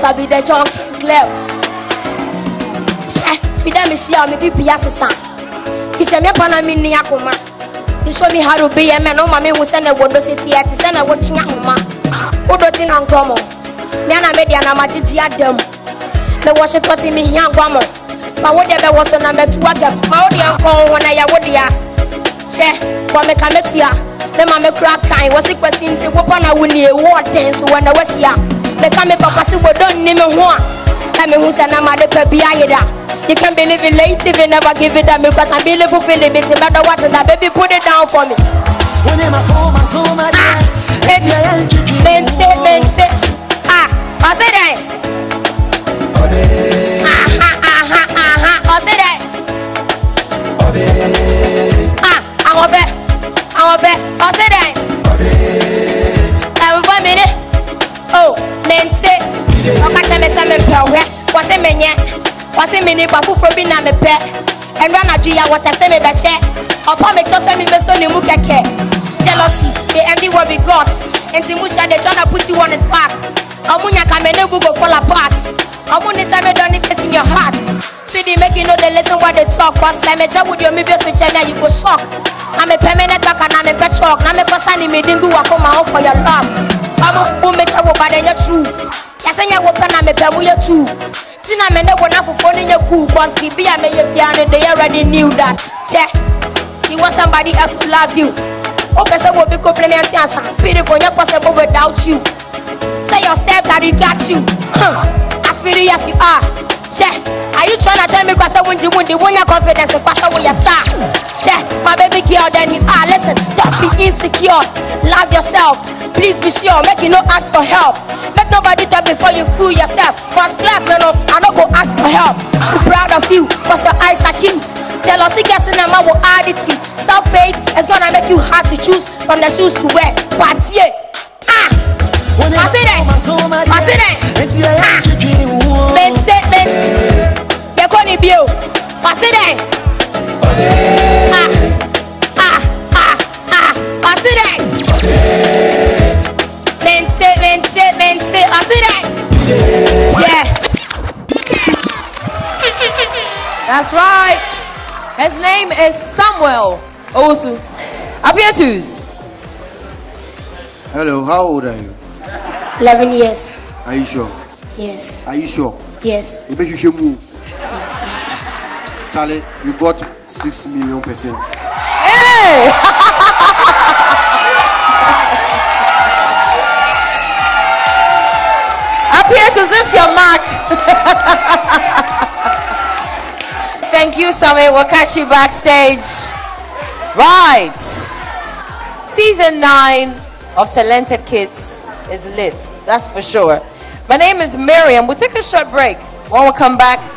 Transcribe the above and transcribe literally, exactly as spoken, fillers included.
I be the junk clever. Freedom is here, me be Piazza. He said, me upon a mini akuma. He showed me how to be a man. Oh, my man was send a window city at the center watching a homa. Udotin and Gromo. Miana Mediana Majitia Dum. The washer cutting me young Guamo. My whatever was a number two at them. My audience call when I would ya. Che, what make a metia. The mamma crab kind was it was in the weapon. I would need a war dance when I was here. The Kame Papa Subo don't name a one. I mean, who's an amade per biada. You can believe it late if you never give it up because I'm believe for feeling it. No matter what, that baby put it down for me. Ah, mense, mense. Ah, what's it there? Aha, aha, aha. What's it there? Ah, I'm over. I'm over. What's it there? I'm one minute. Oh, mense. Okay, I'm a seven power. What's it mean? What's it mean? But who for being a pet? And run a dear what I say me better. Upon me, just send me the son in Mukake. Jealousy, they envy what we got. And Timusha, they trying to put you on his back. Amunya can never go fall apart. Amun is ever done this in your heart. See, they make you know they listen what they talk. But I'm a job with your maybe switch and you go shock. I'm a permanent back and I'm a pet shock. I'm a person in me didn't go come out for your love. I'm a woman, but then you're true. Yes, and you're open, I'm a pemuya too. I mean, they were not for phone in your cool because B B I made a piano, they already knew that. Check, you want somebody else to love you. Okay, so we'll be complimenting us. Beautiful, you're possible without you. Tell yourself that you got you. As pretty as you are. Check, are you trying to tell me because when you win, the one your confidence and pass away your star? Check, my baby girl, then you are. Listen, don't be insecure. Love yourself. Please be sure, make you no ask for help. Make nobody talk before you fool yourself. First clap, no, no, I don't go ask for help. I'm proud of you, cause your eyes are cute. Jealousy gets in them, I will add it. Self-hate is gonna make you hard to choose from the shoes to wear. But yeah, ah, pass it there, pass it there. Ah, men say, men, you're gonna be you. Pass it there. Ah, ah, ah, ah, pass it there. Mense, mense, mense, I see that? Yeah. That's right. His name is Samuel Osu. Apietus. Hello, how old are you? Eleven years. Are you sure? Yes. Are you sure? Yes. You bet you can move. Yes. Charlie, you got six million percent. Hey! Apietus, this your mark. Thank you, Sammy. We'll catch you backstage. Right. Season nine of Talented Kids is lit. That's for sure. My name is Miriam. We'll take a short break. When we come back,